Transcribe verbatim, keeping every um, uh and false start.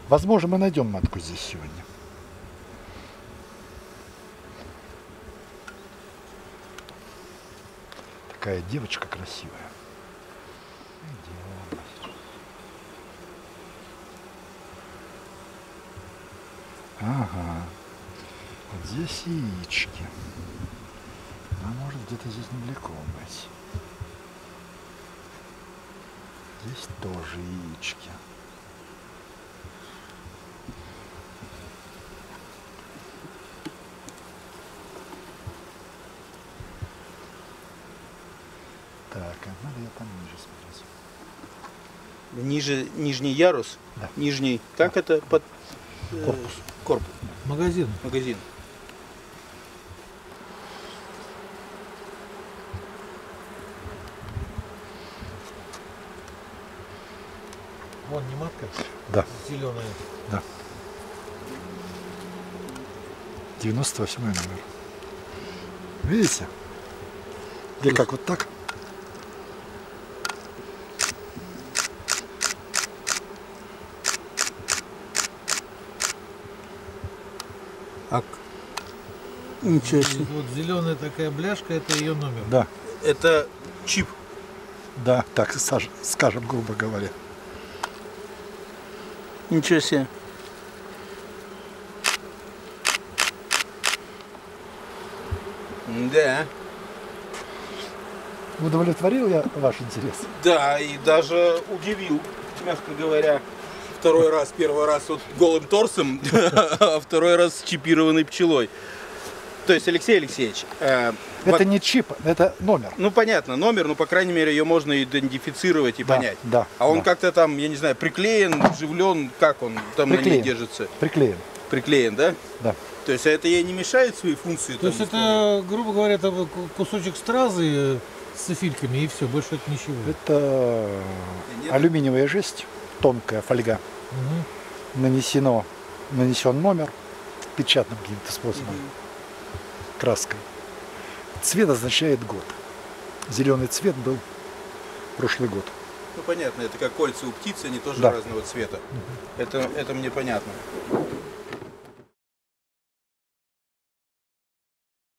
Возможно, мы найдем матку здесь сегодня. Такая девочка красивая. Ага. Вот здесь яички. А может где-то здесь недалеко быть. Здесь тоже яички. Так, а надо я там ниже смотреть. Ниже, нижний ярус? Да. Нижний, как да. это? Под, э, корпус. Корпус. Магазин. Магазин. Вон не матка? Да. Зеленая. Да. девяносто восьмой номер. Видите? Где как вот так? А... Ничего себе. Вот зеленая такая бляшка, это ее номер. Да. Это чип. Да, так скажем, грубо говоря. Ничего себе. Да. Удовлетворил я ваш интерес? Да, и даже удивил, мягко говоря. Второй раз, первый раз вот голым торсом, а второй раз с чипированной пчелой. То есть, Алексей Алексеевич... Э, это вот, не чип, это номер. Ну, понятно, номер, но, по крайней мере, ее можно идентифицировать и да, понять. Да, а он да. как-то там, я не знаю, приклеен, вживлен, как он там приклеен. на ней держится? Приклеен. Приклеен, да? Да. То есть, это ей не мешает свои функции? То есть, это, грубо говоря, это кусочек стразы с цифильками и все, больше это ничего. Это алюминиевая жесть, тонкая фольга. Угу. Нанесено, нанесен номер печатным каким-то способом, угу. краской. Цвет означает год. Зеленый цвет был прошлый год. Ну понятно, это как кольца у птицы, они тоже да. разного цвета. Угу. Это, это мне понятно.